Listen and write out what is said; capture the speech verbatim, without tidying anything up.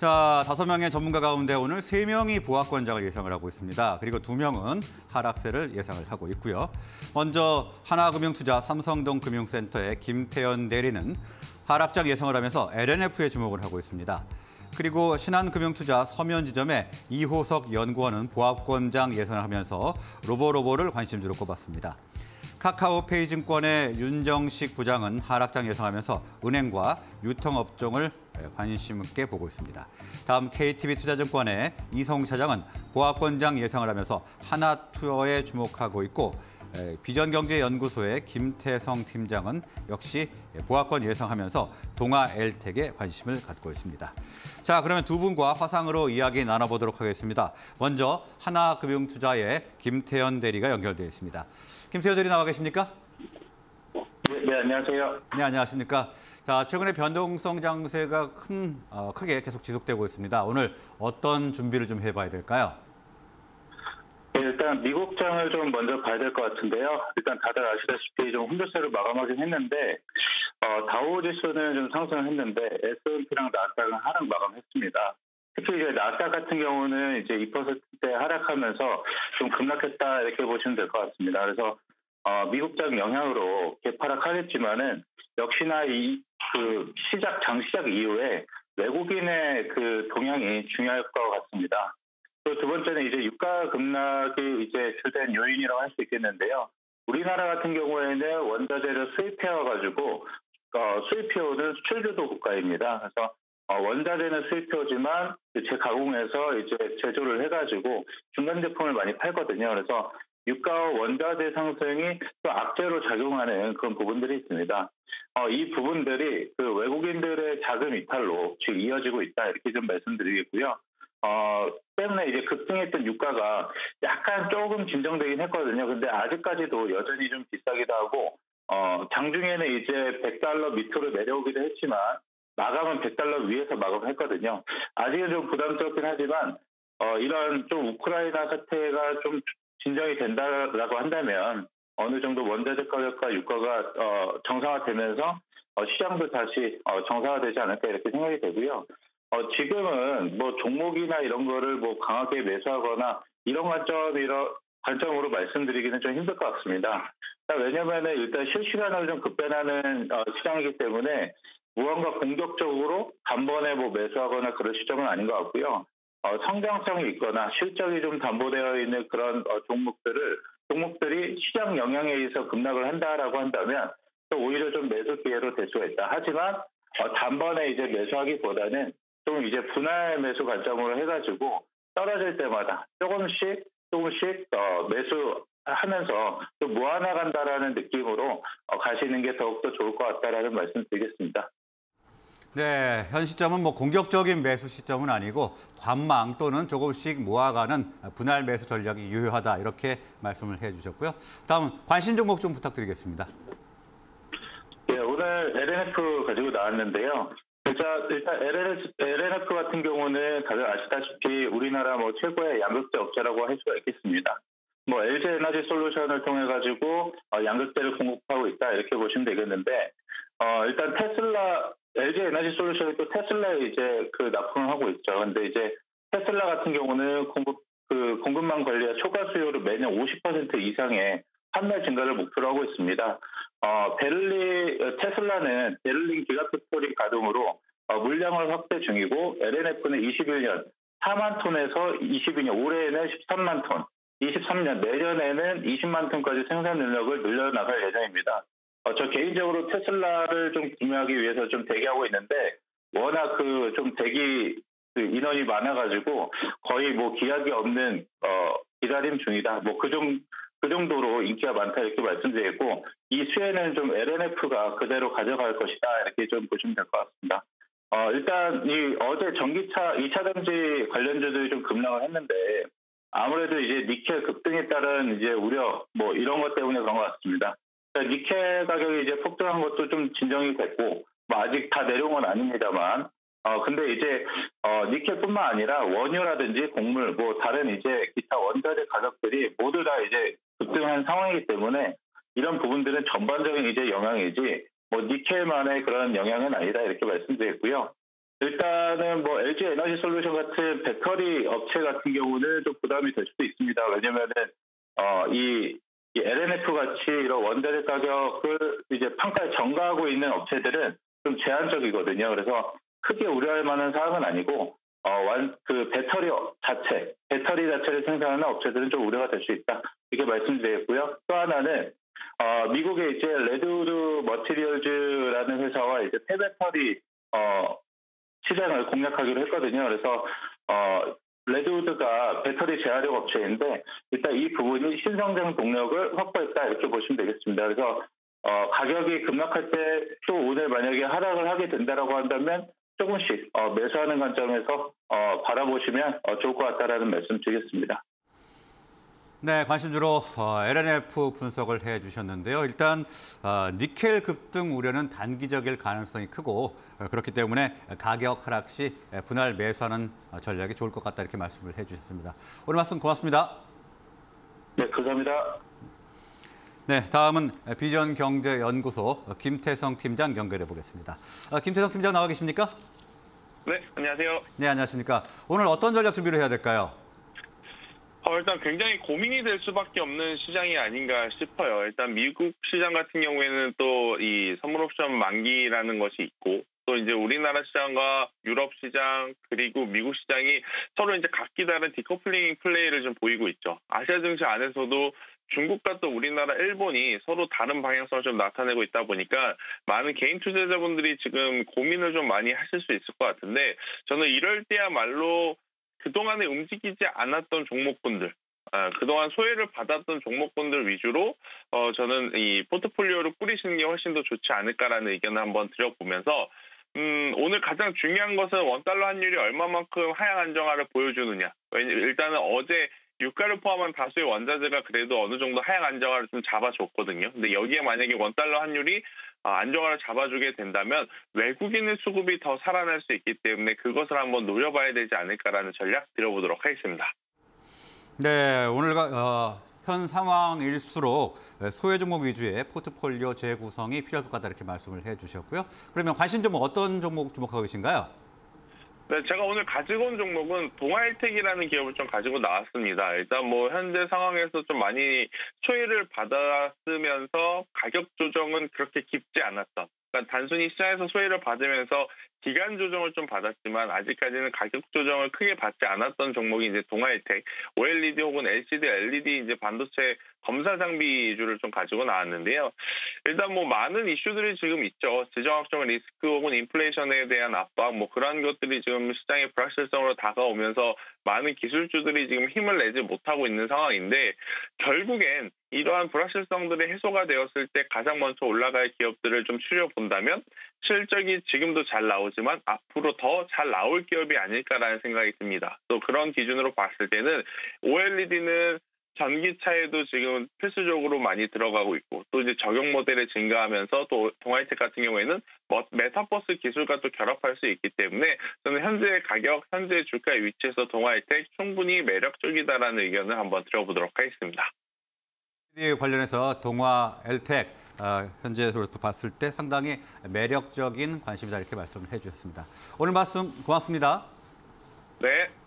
자, 다섯 명의 전문가 가운데 오늘 세 명이 보합권장을 예상을 하고 있습니다. 그리고 두 명은 하락세를 예상을 하고 있고요. 먼저 하나금융투자 삼성동금융센터의 김태현 대리는 하락장 예상을 하면서 엘엔에프에 주목을 하고 있습니다. 그리고 신한금융투자 서면지점의 이호석 연구원은 보합권장 예상을 하면서 로보로보를 관심주로 꼽았습니다. 카카오페이증권의 윤정식 부장은 하락장 예상하면서 은행과 유통업종을 관심 있게 보고 있습니다. 다음 케이티비투자증권의 이성 차장은 보합권장 예상을 하면서 하나투어에 주목하고 있고, 비전경제연구소의 김태성 팀장은 역시 보합권 예상하면서 동아엘텍에 관심을 갖고 있습니다. 자, 그러면 두 분과 화상으로 이야기 나눠보도록 하겠습니다. 먼저 하나금융투자의 김태현 대리가 연결되어 있습니다. 김태현 대리 나와 계십니까? 네, 네, 안녕하세요. 네, 안녕하십니까? 자, 최근에 변동성 장세가 큰, 어, 크게 계속 지속되고 있습니다. 오늘 어떤 준비를 좀 해봐야 될까요? 네, 일단 미국장을 좀 먼저 봐야 될 것 같은데요. 일단 다들 아시다시피 좀 홈조세로 마감하긴 했는데 어, 다우지수는 좀 상승을 했는데 에스 앤 피랑 나스닥은 하락 마감했습니다. 특히 이제 나스닥 같은 경우는 이제 이 퍼센트대 하락하면서 좀 급락했다 이렇게 보시면 될 것 같습니다. 그래서 어, 미국장 영향으로 개파락하겠지만은 역시나 이 그 시작 장시작 이후에 외국인의 그 동향이 중요할 것 같습니다. 또 두 번째는 이제 유가 급락이 이제 주된 요인이라고 할 수 있겠는데요. 우리나라 같은 경우에는 원자재를 수입해와가지고 어, 수입해오는 수출주도 국가입니다. 그래서 어, 원자재는 수입해오지만 재가공해서 이제 제조를 해가지고 중간 제품을 많이 팔거든요. 그래서 유가와 원자재 상승이 또 악재로 작용하는 그런 부분들이 있습니다. 어, 이 부분들이 그 외국인들의 자금 이탈로 지금 이어지고 있다 이렇게 좀 말씀드리겠고요. 어, 때문에 이제 급등했던 유가가 약간 조금 진정되긴 했거든요. 근데 아직까지도 여전히 좀 비싸기도 하고, 어, 장중에는 이제 백 달러 밑으로 내려오기도 했지만, 마감은 백 달러 위에서 마감을 했거든요. 아직은 좀 부담스럽긴 하지만, 어, 이런 좀 우크라이나 사태가 좀 진정이 된다라고 한다면, 어느 정도 원자재 가격과 유가가, 어, 정상화되면서, 어, 시장도 다시, 어, 정상화되지 않을까 이렇게 생각이 되고요. 어, 지금은 뭐 종목이나 이런 거를 뭐 강하게 매수하거나 이런 관점이라, 관점으로 말씀드리기는 좀 힘들 것 같습니다. 왜냐면은 일단 실시간으로 좀 급변하는 어, 시장이기 때문에 무언가 공격적으로 단번에 뭐 매수하거나 그런 시점은 아닌 것 같고요. 어, 성장성이 있거나 실적이 좀 담보되어 있는 그런 어, 종목들을, 종목들이 시장 영향에 의해서 급락을 한다라고 한다면 또 오히려 좀 매수 기회로 될 수가 있다. 하지만 어, 단번에 이제 매수하기보다는 좀 이제 분할 매수 관점으로 해가지고 떨어질 때마다 조금씩 조금씩 어, 매수하면서 좀 모아나간다라는 느낌으로 어, 가시는 게 더욱더 좋을 것 같다라는 말씀 드리겠습니다. 네, 현 시점은 뭐 공격적인 매수 시점은 아니고 관망 또는 조금씩 모아가는 분할 매수 전략이 유효하다 이렇게 말씀을 해주셨고요. 다음 관심 종목 좀 부탁드리겠습니다. 네, 오늘 엘엔에프 가지고 나왔는데요. 자, 일단 엘엔에프 같은 경우는 다들 아시다시피 우리나라 뭐 최고의 양극재 업체라고 할 수가 있겠습니다. 뭐 엘지 에너지 솔루션을 통해 가지고 어, 양극재를 공급하고 있다 이렇게 보시면 되겠는데, 어, 일단 테슬라 엘지 에너지 솔루션이 또 테슬라에 이제 그 납품을 하고 있죠. 근데 이제 테슬라 같은 경우는 공급 그 공급망 관리와 초과 수요를 매년 오십 퍼센트 이상의 판매 증가를 목표로 하고 있습니다. 어, 베를린, 테슬라는 베를린 기가팩토리 가동으로 어, 물량을 확대 중이고, 엘엔에프는 이십일 년 사만 톤에서 이십이 년, 올해에는 십삼만 톤, 이십삼 년 내년에는 이십만 톤까지 생산 능력을 늘려나갈 예정입니다. 어, 저 개인적으로 테슬라를 좀 구매하기 위해서 좀 대기하고 있는데, 워낙 그 좀 대기 그 인원이 많아가지고 거의 뭐 기약이 없는 어, 기다림 중이다. 뭐 그 정도 그 정도로 인기가 많다 이렇게 말씀드리고, 이 수혜는 좀 엘엔에프가 그대로 가져갈 것이다 이렇게 좀 보시면 될 것 같습니다. 어, 일단 이 어제 전기차 이 차 전지 관련주들이 좀 급락을 했는데, 아무래도 이제 니켈 급등에 따른 이제 우려 뭐 이런 것 때문에 그런 것 같습니다. 그러니까 니켈 가격이 이제 폭등한 것도 좀 진정이 됐고, 뭐 아직 다 내려온 건 아닙니다만, 어, 근데 이제, 어, 니켈뿐만 아니라 원유라든지 곡물, 뭐, 다른 이제 기타 원자재 가격들이 모두 다 이제 급등한 상황이기 때문에 이런 부분들은 전반적인 이제 영향이지, 뭐, 니켈만의 그런 영향은 아니다, 이렇게 말씀드렸고요. 일단은 뭐 엘지 에너지 솔루션 같은 배터리 업체 같은 경우는 좀 부담이 될 수도 있습니다. 왜냐면은 어, 이, 이 엘엔에프 같이 이런 원자재 가격을 이제 판가에 전가하고 있는 업체들은 좀 제한적이거든요. 그래서 크게 우려할 만한 사항은 아니고 어, 완, 그 배터리 자체, 배터리 자체를 생산하는 업체들은 좀 우려가 될 수 있다. 이렇게 말씀드리겠고요. 또 하나는 어, 미국의 이제 레드우드 머티리얼즈라는 회사와 이제 폐배터리 어, 시장을 공략하기로 했거든요. 그래서 어, 레드우드가 배터리 재활용 업체인데 일단 이 부분이 신성장 동력을 확보했다 이렇게 보시면 되겠습니다. 그래서 어, 가격이 급락할 때 또 오늘 만약에 하락을 하게 된다라고 한다면 조금씩 어, 매수하는 관점에서 어, 바라보시면 어, 좋을 것 같다라는 말씀 드리겠습니다. 네, 관심주로 어, 엘엔에프 분석을 해주셨는데요. 일단 어, 니켈 급등 우려는 단기적일 가능성이 크고 어, 그렇기 때문에 가격 하락 시 분할 매수하는 전략이 좋을 것 같다 이렇게 말씀을 해주셨습니다. 오늘 말씀 고맙습니다. 네, 감사합니다. 네, 다음은 비전경제연구소 김태성 팀장 연결해 보겠습니다. 어, 김태성 팀장 나와 계십니까? 네, 안녕하세요. 네, 안녕하십니까. 오늘 어떤 전략 준비를 해야 될까요? 어, 일단 굉장히 고민이 될 수밖에 없는 시장이 아닌가 싶어요. 일단 미국 시장 같은 경우에는 또 이 선물옵션 만기라는 것이 있고 또 이제 우리나라 시장과 유럽 시장 그리고 미국 시장이 서로 이제 각기 다른 디커플링 플레이를 좀 보이고 있죠. 아시아 증시 안에서도 중국과 또 우리나라, 일본이 서로 다른 방향성을 좀 나타내고 있다 보니까 많은 개인 투자자분들이 지금 고민을 좀 많이 하실 수 있을 것 같은데 저는 이럴 때야말로 그동안에 움직이지 않았던 종목군들, 아, 그동안 소외를 받았던 종목군들 위주로 어, 저는 이 포트폴리오를 꾸리시는 게 훨씬 더 좋지 않을까라는 의견을 한번 드려보면서 음, 오늘 가장 중요한 것은 원달러 환율이 얼마만큼 하향 안정화를 보여주느냐. 일단은 어제 유가를 포함한 다수의 원자재가 그래도 어느 정도 하향 안정화를 좀 잡아줬거든요. 근데 여기에 만약에 원달러 환율이 안정화를 잡아주게 된다면 외국인의 수급이 더 살아날 수 있기 때문에 그것을 한번 노려봐야 되지 않을까라는 전략 드려보도록 하겠습니다. 네, 오늘 어, 현 상황일수록 소외 종목 위주의 포트폴리오 재구성이 필요할 것 같다 이렇게 말씀을 해주셨고요. 그러면 관심 종목 어떤 종목 주목하고 계신가요? 네, 제가 오늘 가지고 온 종목은 동아일텍이라는 기업을 좀 가지고 나왔습니다. 일단 뭐 현재 상황에서 좀 많이 소외를 받았으면서 가격 조정은 그렇게 깊지 않았던. 그러니까 단순히 시장에서 소외를 받으면서 기간 조정을 좀 받았지만 아직까지는 가격 조정을 크게 받지 않았던 종목이 이제 동아일텍, 오엘이디 혹은 엘시디, 엘이디 이제 반도체 검사 장비 위주를 좀 가지고 나왔는데요. 일단 뭐 많은 이슈들이 지금 있죠. 지정학적 리스크 혹은 인플레이션에 대한 압박, 뭐 그런 것들이 지금 시장의 불확실성으로 다가오면서 많은 기술주들이 지금 힘을 내지 못하고 있는 상황인데 결국엔 이러한 불확실성들이 해소가 되었을 때 가장 먼저 올라갈 기업들을 좀 추려본다면 실적이 지금도 잘 나오지만 앞으로 더 잘 나올 기업이 아닐까라는 생각이 듭니다. 또 그런 기준으로 봤을 때는 오엘이디는 전기차에도 지금 필수적으로 많이 들어가고 있고 또 이제 적용 모델이 증가하면서 또 동아일텍 같은 경우에는 메타버스 기술과 또 결합할 수 있기 때문에 저는 현재 가격, 현재 주가의 위치에서 동아일텍 충분히 매력적이다라는 의견을 한번 들어보도록 하겠습니다. 이 관련해서 동아엘텍 어, 현재로 봤을 때 상당히 매력적인 관심이다 이렇게 말씀을 해주셨습니다. 오늘 말씀 고맙습니다. 네.